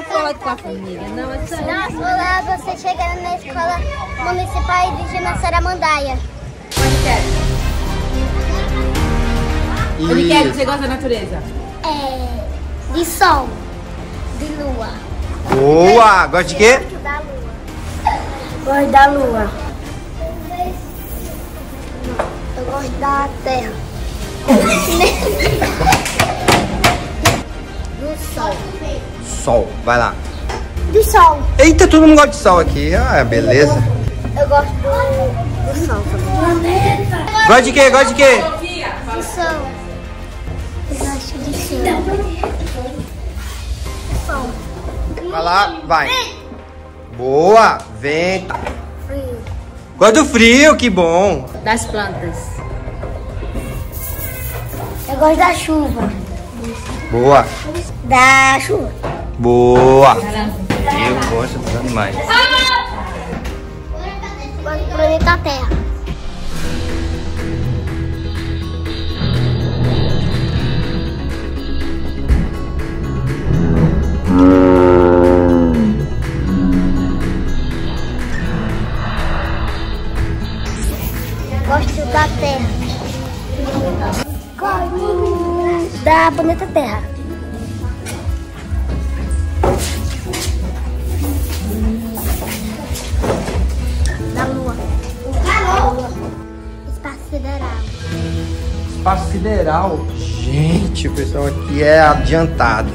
escola com a família, não é só. Na escola, você chegando na escola municipal de Massarandaia. Onde quer? Onde quer? Você gosta da natureza? De sol, de lua. Boa! Gosta de quê? Da lua. Gosto da lua. Eu gosto da terra. Do sol. Sol, vai lá. Do sol. Eita, todo mundo gosta de sol aqui. Ah, beleza. Eu gosto do sol também. Gosta de quê? Gosta de quê? Do sol. Eu gosto de sol. Sol. Vai lá, vai. Boa, vento. Frio. Gosta do frio, que bom. Das plantas. Eu gosto da chuva. Boa, Da chuva. boa. Eu gosto dos animais. Gosto do planeta Terra. Gosto da Terra. Gosto da planeta Terra. Da Lua. Espaço Sideral. Espaço sideral. Gente, o pessoal aqui é adiantado.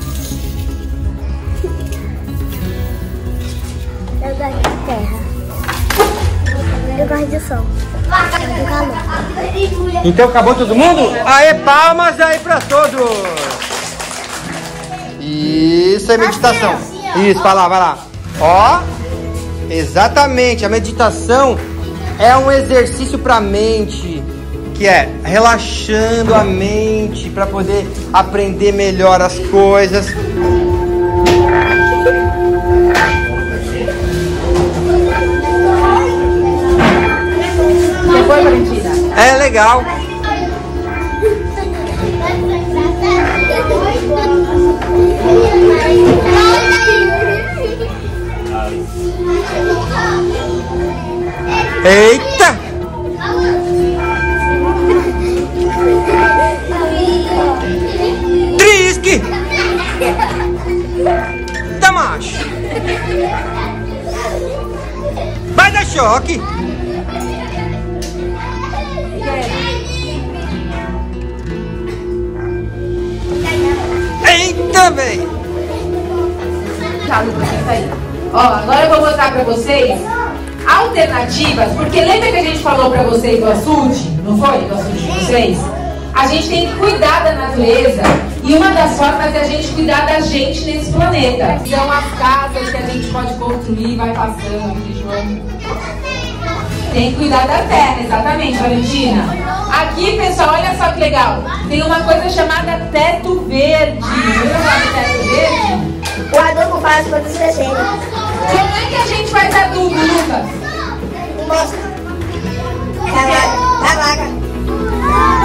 Eu gosto da Terra. Eu gosto do Sol. Do calor. Então acabou todo mundo? Aê, palmas aí pra todos! Isso é meditação. Isso, vai lá, vai lá. Ó, exatamente, a meditação é um exercício pra mente, que é relaxando a mente pra poder aprender melhor as coisas. Você foi, Valentina? É legal. Eita! Trisque! Tá macho! Vai dar choque! Eita, véi! Ó, agora eu vou mostrar pra vocês alternativas, porque lembra que a gente falou pra vocês do açude? Não foi? Do açude de vocês? A gente tem que cuidar da natureza e uma das formas é a gente cuidar da gente nesse planeta. São as casas que a gente pode construir, vai passando, João. Tem que cuidar da terra, exatamente, Valentina. Aqui, pessoal, olha só que legal. Tem uma coisa chamada teto verde. Você sabe o teto verde? O adubo faz coisas crescerem. Como é que a gente faz adubo, Lucas? Mostra. Da vaca.